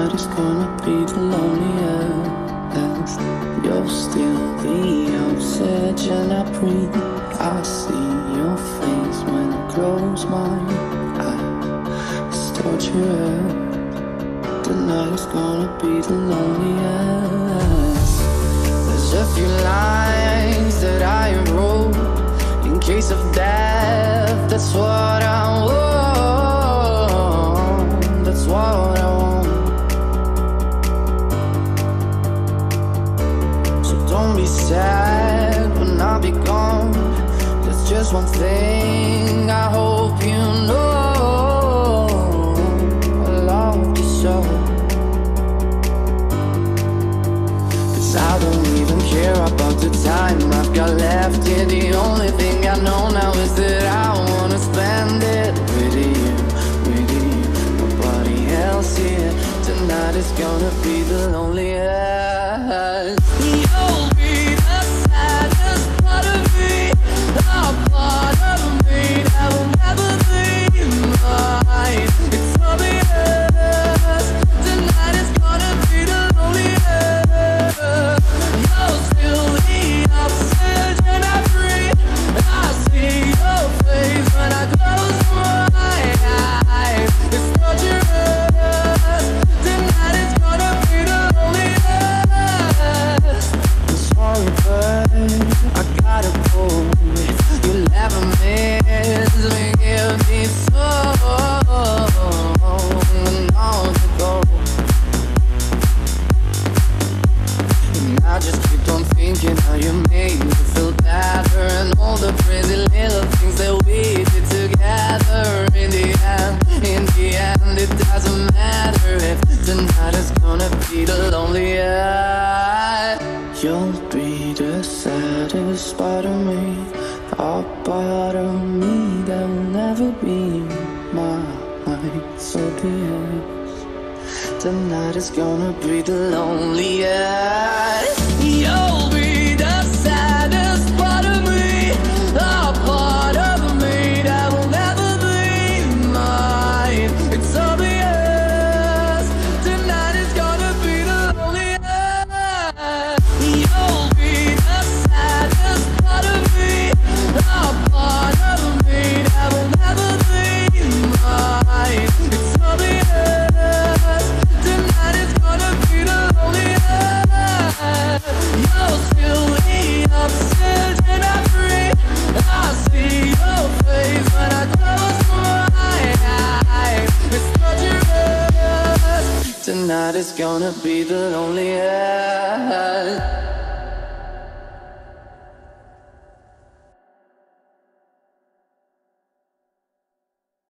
Tonight is gonna be the loneliest. You're still the oxygen I breathe. I see your face when I close my eyes. It's torture. Tonight is gonna be the loneliest. There's a few lines that I wrote in case of death. That's what I want. That's what I want. So don't be sad when I be gone. There's just one thing I hope you know. I love you so. 'Cause I don't even care about the time I've got left here. The only thing I know now is that I wanna spend it with you, with you. Nobody else here. Tonight is gonna be the loneliest. You'll be the saddest part of me, a part of me that will never be mine. It's obvious. Tonight is gonna be the loneliest. You're still the oxygen I breathe. I see your face when I close my eyes. It's torturous. Tonight is gonna be the loneliest. I'm sorry, but I gotta go. You'll never miss me. Give me so long to go. And I just keep on thinking how you made me feel better, and all the crazy little things that we did together. In the end, it doesn't matter if tonight is gonna be the loneliest. You'll be the saddest part of me, a part of me that will never be mine. So yes, tonight is gonna be the loneliest. You'll be the saddest part of me, a part of me that will never be mine. It's obvious. Tonight is gonna be the loneliest. You'll be the saddest part of me, a part of me that will never be mine. It's obvious. Tonight is gonna be the loneliest. You're still the oxygen I breathe. I see your face when I close my eyes. It's torturous. Tonight is gonna be the loneliest.